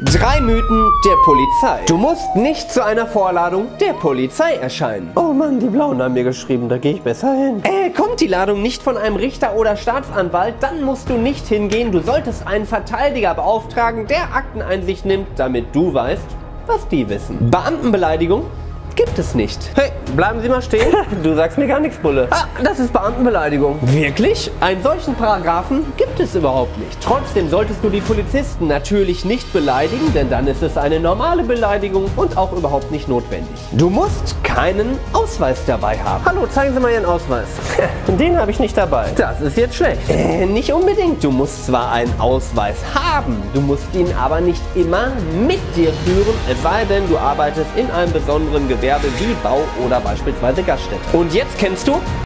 3 Mythen der Polizei. Du musst nicht zu einer Vorladung der Polizei erscheinen. Oh Mann, die Blauen haben mir geschrieben, da gehe ich besser hin. Kommt die Ladung nicht von einem Richter oder Staatsanwalt, dann musst du nicht hingehen. Du solltest einen Verteidiger beauftragen, der Akteneinsicht nimmt, damit du weißt, was die wissen. Beamtenbeleidigung gibt es nicht. Hey, bleiben Sie mal stehen. Du sagst mir gar nichts, Bulle. Ah, das ist Beamtenbeleidigung. Wirklich? Einen solchen Paragraphen gibt es überhaupt nicht. Trotzdem solltest du die Polizisten natürlich nicht beleidigen, denn dann ist es eine normale Beleidigung und auch überhaupt nicht notwendig. Du musst keinen Ausweis dabei haben. Hallo, zeigen Sie mal Ihren Ausweis. Den habe ich nicht dabei. Das ist jetzt schlecht. Nicht unbedingt. Du musst zwar einen Ausweis haben, du musst ihn aber nicht immer mit dir führen, es sei denn, du arbeitest in einem besonderen Gewerbe wie Bau oder beispielsweise Gaststätte. Und jetzt kennst du